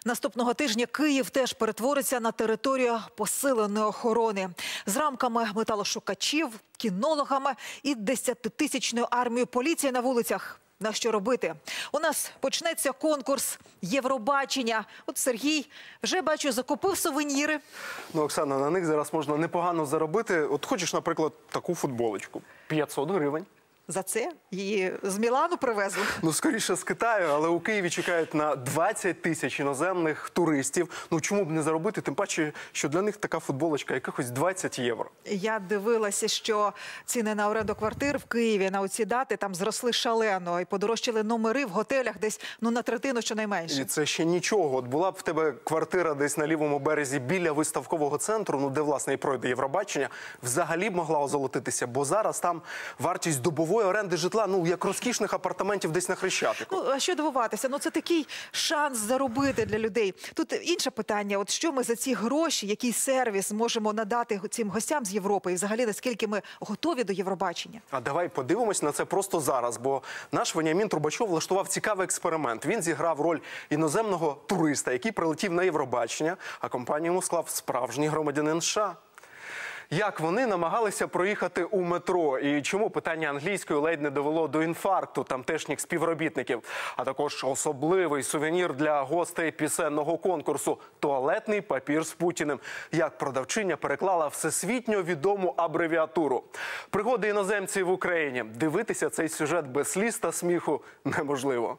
Наступного тижня Київ теж перетвориться на територію посиленої охорони. З рамками металошукачів, кінологами і 10-тисячною армією поліції на вулицях. На що робити? У нас почнеться конкурс Євробачення. От Сергій вже, бачу, закупив сувеніри. Ну, Оксана, на них зараз можна непогано заробити. От хочеш, наприклад, таку футболочку. 500 гривень. За це її з Мілану привезли? Ну, скоріше з Китаю, але у Києві чекають на 20 тисяч іноземних туристів. Ну, чому б не заробити? Тим паче, що для них така футболочка якихось 20 євро. Я дивилася, що ціни на оренду квартир в Києві на оці дати там зросли шалено. І подорожчали номери в готелях десь на третину щонайменше. І це ще нічого. От була б в тебе квартира десь на лівому березі біля виставкового центру, ну де, власне, і пройде Євробачення, взагалі б могла озолотитися. Бо зараз там вартість добової оренди житла, ну, як розкішних апартаментів десь на Хрещатику. Ну, а що дивуватися? Ну, це такий шанс заробити для людей. Тут інше питання. От що ми за ці гроші, який сервіс можемо надати цим гостям з Європи? І взагалі, наскільки ми готові до Євробачення? А давай подивимось на це просто зараз, бо наш Веніамін Трубачов влаштував цікавий експеримент. Він зіграв роль іноземного туриста, який прилетів на Євробачення, а компанію йому склав справжній громадянин США. Як вони намагалися проїхати у метро і чому питання англійської ледь не довело до інфаркту тамтешніх співробітників, а також особливий сувенір для гостей пісенного конкурсу – туалетний папір з Путіним. Як продавчиня переклала всесвітньо відому абревіатуру. Пригоди іноземців в Україні. Дивитися цей сюжет без сліз та сміху неможливо.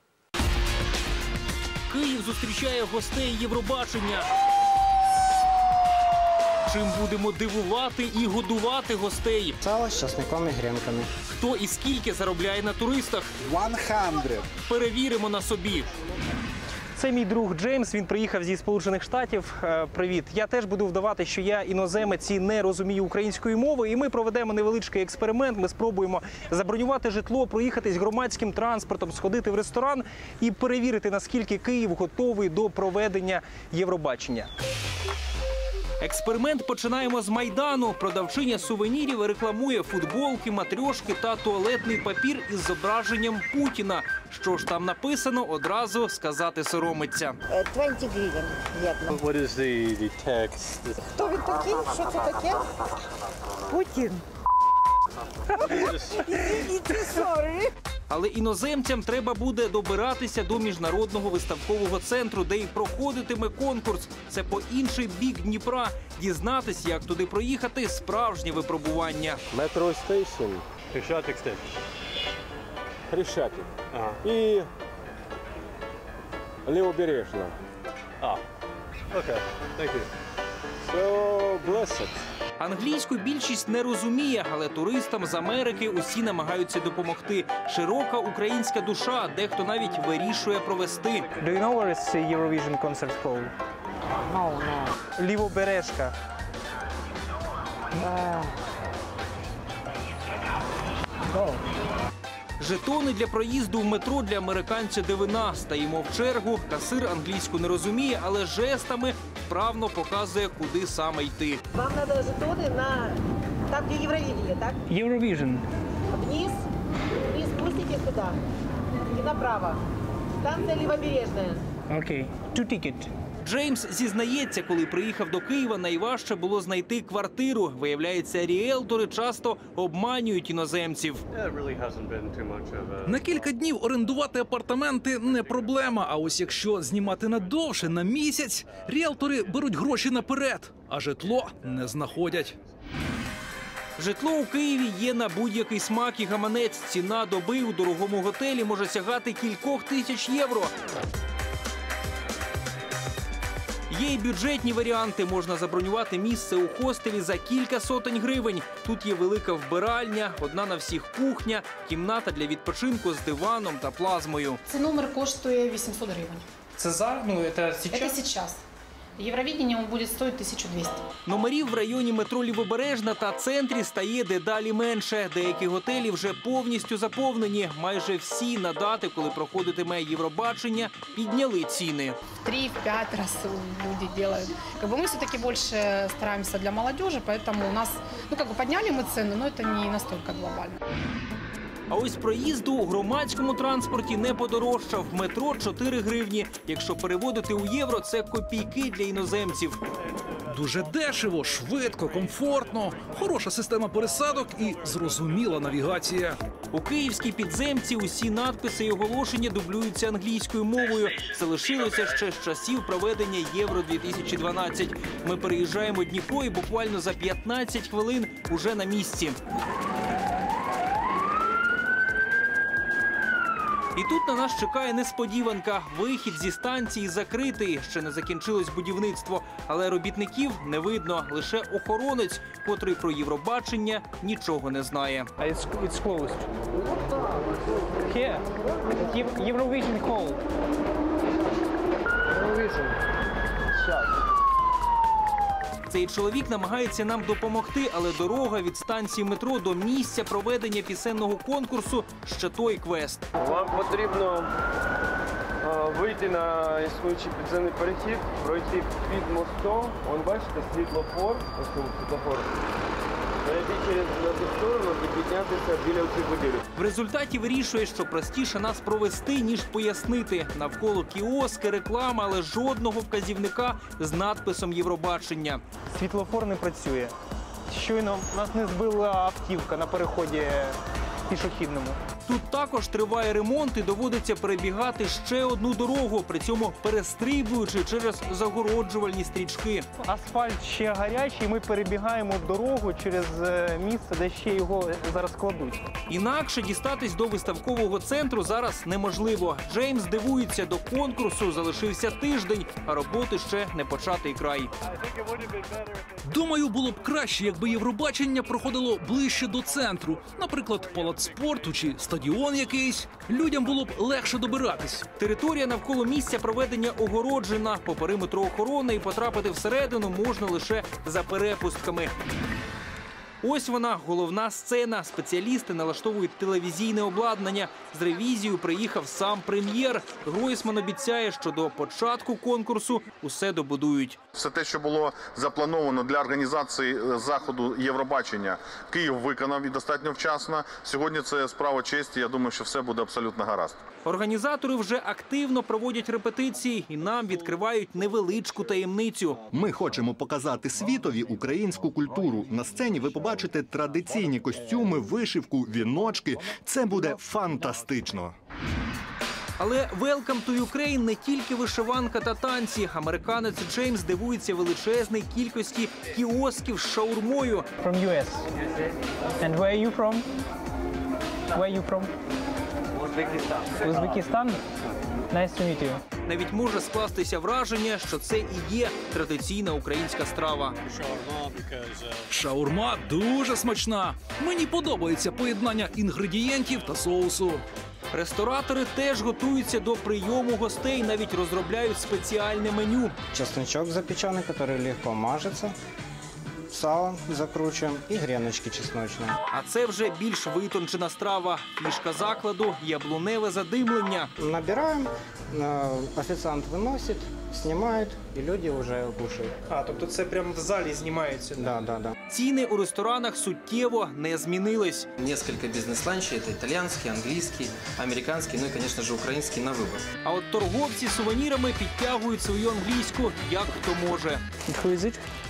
Київ зустрічає гостей Євробачення. Чим будемо дивувати і годувати гостей? Сало з часником і грінками. Хто і скільки заробляє на туристах? 100. Перевіримо на собі. Це мій друг Джеймс, він приїхав зі Сполучених Штатів. Привіт. Я теж буду вдавати, що я іноземець і не розумію української мови. І ми проведемо невеличкий експеримент. Ми спробуємо забронювати житло, проїхатись громадським транспортом, сходити в ресторан і перевірити, наскільки Київ готовий до проведення Євробачення. Експеримент починаємо з Майдану. Продавчиня сувенірів рекламує футболки, матрьошки та туалетний папір із зображенням Путіна. Що ж там написано, одразу сказати соромиться. 20 гривень, видно. What is the text? Хто він такий? Що це таке? Путін. Sorry. Але іноземцям треба буде добиратися до міжнародного виставкового центру, де і проходитиме конкурс. Це по інший бік Дніпра. Дізнатись, як туди проїхати – справжнє випробування. Metro station. Хрещатик степ. Хрещатик. І Лівобережна. Окей, thank you. So blessed. Англійську більшість не розуміє, але туристам з Америки усі намагаються допомогти. Широка українська душа, дехто навіть вирішує провести. Do you know where is the Eurovision concert hall? No. Лівобережка. Жетони для проїзду в метро для американця дивина. Стаємо в чергу, касир англійську не розуміє, але жестами вправно показує, куди саме йти. Вам треба жетони на... Там, де Євровидение, так? Eurovision. Вниз спустите сюди. І направо. Станція Лівобережна. Окей. Two ticket. Джеймс зізнається, коли приїхав до Києва, найважче було знайти квартиру. Виявляється, ріелтори часто обманюють іноземців. На кілька днів орендувати апартаменти – не проблема. А ось якщо знімати надовше, на місяць, ріелтори беруть гроші наперед, а житло не знаходять. Житло у Києві є на будь-який смак і гаманець. Ціна доби у дорогому готелі може сягати кількох тисяч євро. Є й бюджетні варіанти. Можна забронювати місце у хостелі за кілька сотень гривень. Тут є велика вбиральня, одна на всіх кухня, кімната для відпочинку з диваном та плазмою. Цей номер коштує 800 гривень. Це зараз? Ну, це зараз? Це зараз. Євровидение буде стоїти 1200. Номерів в районі метро Лівобережна та центрі стає дедалі менше. Деякі готелі вже повністю заповнені. Майже всі на дати, коли проходитиме Євробачення, підняли ціни. В 3-5 раз люди делают. Мы все-таки больше стараемся для молодежи, поэтому у нас, подняли мы цены, но это не настолько глобально. А ось проїзду у громадському транспорті не подорожчав. Метро – 4 гривні. Якщо переводити у євро, це копійки для іноземців. Дуже дешево, швидко, комфортно, хороша система пересадок і зрозуміла навігація. У київській підземці усі надписи і оголошення дублюються англійською мовою. Це лишилося ще з часів проведення Євро-2012. Ми переїжджаємо Дніпро і буквально за 15 хвилин уже на місці. І тут на нас чекає несподіванка. Вихід зі станції закритий. Ще не закінчилось будівництво. Але робітників не видно. Лише охоронець, котрий про Євробачення нічого не знає. It's closed. Here. Eurovision call. Eurovision. Цей чоловік намагається нам допомогти, але дорога від станції метро до місця проведення пісенного конкурсу – ще той квест. Вам потрібно вийти на існуючий підземний перехід, пройти під мостом. Вон, бачите, світлофор, ось тут світлофор. Перейти через цю сторону і піднятися біля цих будівель. В результаті вирішує, що простіше нас провести, ніж пояснити. Навколо кіоски, реклама, але жодного вказівника з надписом Євробачення. Світлофор не працює. Щойно нас не збила автівка на переході пішохідному. Тут також триває ремонт і доводиться перебігати ще одну дорогу, при цьому перестрибуючи через загороджувальні стрічки. Асфальт ще гарячий, ми перебігаємо дорогу через місце, де ще його зараз кладуть. Інакше дістатись до виставкового центру зараз неможливо. Джеймс дивується, до конкурсу залишився тиждень, а роботи ще не початий край. Думаю, було б краще, якби Євробачення проходило ближче до центру. Наприклад, палац спорту чи стадіон якийсь. Людям було б легше добиратись. Територія навколо місця проведення огороджена. По периметру охорони і потрапити всередину можна лише за перепустками. Ось вона, головна сцена. Спеціалісти налаштовують телевізійне обладнання. З ревізією приїхав сам прем'єр. Гройсман обіцяє, що до початку конкурсу усе добудують. Все те, що було заплановано для організації заходу Євробачення, Київ виконав і достатньо вчасно. Сьогодні це справа честі. Я думаю, що все буде абсолютно гаразд. Організатори вже активно проводять репетиції і нам відкривають невеличку таємницю. Ми хочемо показати світові українську культуру. На сцені ви побачите традиційні костюми, вишивку, віночки. Це буде фантастично. Але «Welcome to Ukraine» не тільки вишиванка та танці. Американець Джеймс дивується величезній кількості кіосків з шаурмою. From US. And where are you from? Where are you from? Узбекистан. Nice to meet you. Навіть може скластися враження, що це і є традиційна українська страва. Шаурма дуже смачна. Мені подобається поєднання інгредієнтів та соусу. Ресторатори теж готуються до прийому гостей, навіть розробляють спеціальне меню. Чесночок запеченный, который легко мажется. Сало закручиваем и греночки чесночные. А це вже більш витончена страва. Фішка закладу – яблуневе задимлення. Набираем, официант выносит, снимает, и люди уже кушают. А, тобто це прямо в залі знімається? Да. Ціни у ресторанах суттєво не змінились. Несколько бизнес-ланчей – это итальянский, английский, американский, ну и, конечно же, украинский на выбор. А от торговці сувенірами підтягують свою англійську як хто може. Who is it?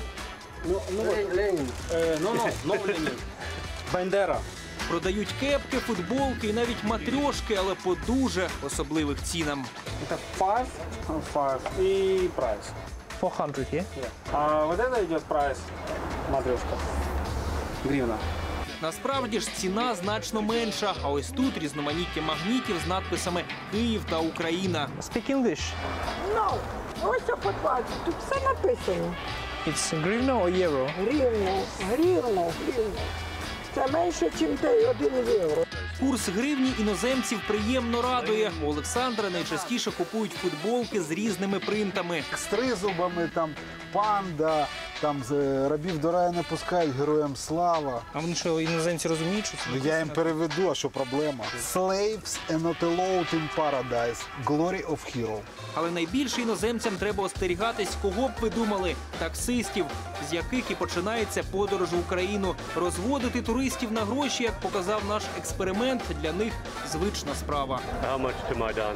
Бандера. Продають кепки, футболки і навіть матрьошки, але по дуже особливих цінам. Это 5 и прайс. 400, yeah? А вот это идет прайс, матрешка, гривна. Насправді ж ціна значно менша, а ось тут різноманіття магнітів з надписами «Київ» та «Україна». Speak English. Ну, ось по 20, тут все написано. It's гривна or euro? Гривна. Це менше, ніж 1 євро. Курс гривні іноземців приємно радує. У Олександра найчастіше купують футболки з різними принтами. З тризубами, там, панда, Там з рабів до раю не пускають, героям слава. А вони що, іноземці розуміють, що це? Ну, я їм переведу, а що проблема? Slaves are not allowed in paradise. Glory of hero. Але найбільше іноземцям треба остерігатись, кого б ви думали, таксистів, з яких і починається подорож в Україну. Розводити туристів на гроші, як показав наш експеримент, для них звична справа. How much to Майдан?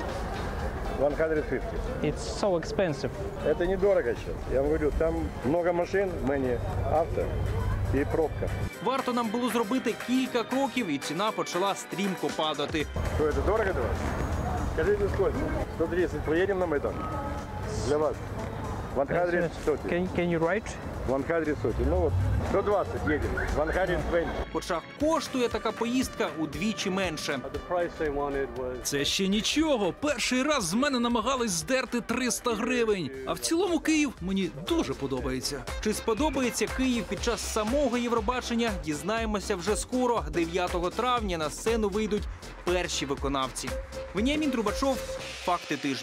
150. It's so expensive. Это недорого сейчас. Я вам говорю, там много машин, мені авто і пробка. Варто нам було зробити кілька кроків, і ціна почала стрімко падати. Что, это дорого для вас? Скажите, сколько? 130. Поедем на Майдан? Для вас. 130. Can you write? 130. Ну вот, 120 едем. 120. Хоча коштує така поїздка удвічі менше. The price they wanted was... Це ще нічого. Перший раз з мене намагались здерти 300 гривень. А в цілому Київ мені дуже подобається. Чи сподобається Київ під час самого Євробачення, дізнаємося вже скоро. 9 травня на сцену вийдуть перші виконавці. Веніамін Трубачов, «Факти тижня».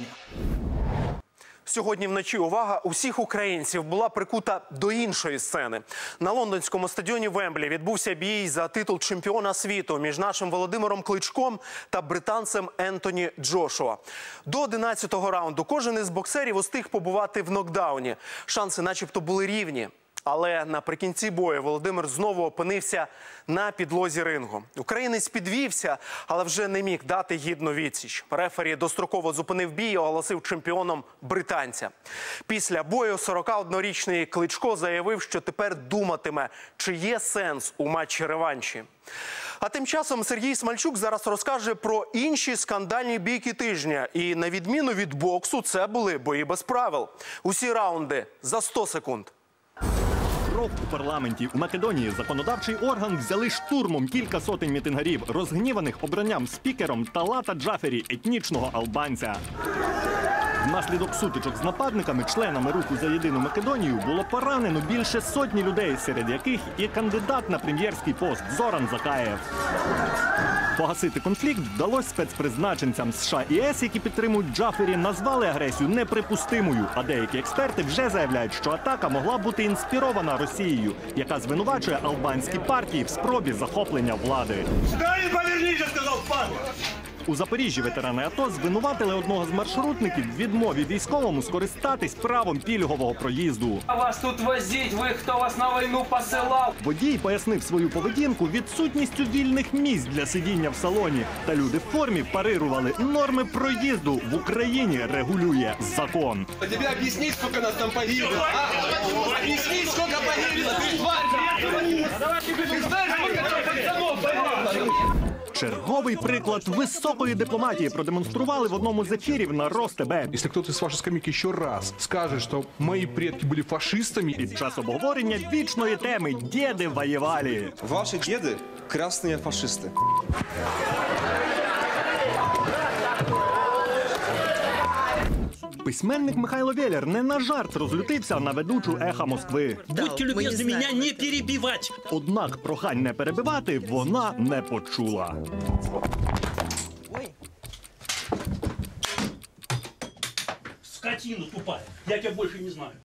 Сьогодні вночі увага усіх українців була прикута до іншої сцени. На лондонському стадіоні Вемблі відбувся бій за титул чемпіона світу між нашим Володимиром Кличком та британцем Ентоні Джошуа. До 11-го раунду кожен із боксерів устиг побувати в нокдауні. Шанси начебто були рівні. Але наприкінці бою Володимир знову опинився на підлозі рингу. Українець підвівся, але вже не міг дати гідну відсіч. Рефері достроково зупинив бій і оголосив чемпіоном британця. Після бою 41-річний Кличко заявив, що тепер думатиме, чи є сенс у матчі-реванші. А тим часом Сергій Смальчук зараз розкаже про інші скандальні бійки тижня. І на відміну від боксу, це були бої без правил. Усі раунди за 100 секунд. Кров у парламенті. У Македонії законодавчий орган взяли штурмом кілька сотень мітингарів, розгніваних обранням спікером Талата Джафері, етнічного албанця. Внаслідок сутичок з нападниками, членами руху за єдину Македонію, було поранено більше сотні людей, серед яких і кандидат на прем'єрський пост Зоран Закаєв. Погасити конфлікт вдалося спецпризначенцям США і ЄС, які підтримують Джафері, назвали агресію неприпустимою. А деякі експерти вже заявляють, що атака могла бути інспірована Росією, яка звинувачує албанські партії в спробі захоплення влади. У Запоріжжі ветерани АТО звинуватили одного з маршрутників в відмові військовому скористатись правом пільгового проїзду. Вас тут возить, ви хто вас на війну посилав? Водій пояснив свою поведінку відсутністю вільних місць для сидіння в салоні. Та люди в формі парирували: норми проїзду в Україні регулює закон. Тобі об'ясніть, скільки нас там погибло? Об'ясніть, скільки погибло? Ти тварь! Ти знаєш, скільки там пацанов погибло? Черговий приклад високої дипломатії продемонстрували в одному з ефірів на РосТБ. Якщо хтось з вашої скамейки ще раз скаже, що мої предки були фашистами. Під час обговорення вічної теми «Діди воювали». Ваші діди – красні фашисти. Письменник Михайло Велєр не на жарт розлютився на ведучу «Еха Москви». Будьте любезны, меня не перебивать. Однак прохань не перебивати вона не почула. Скотина тупая, я тебя больше не знаю.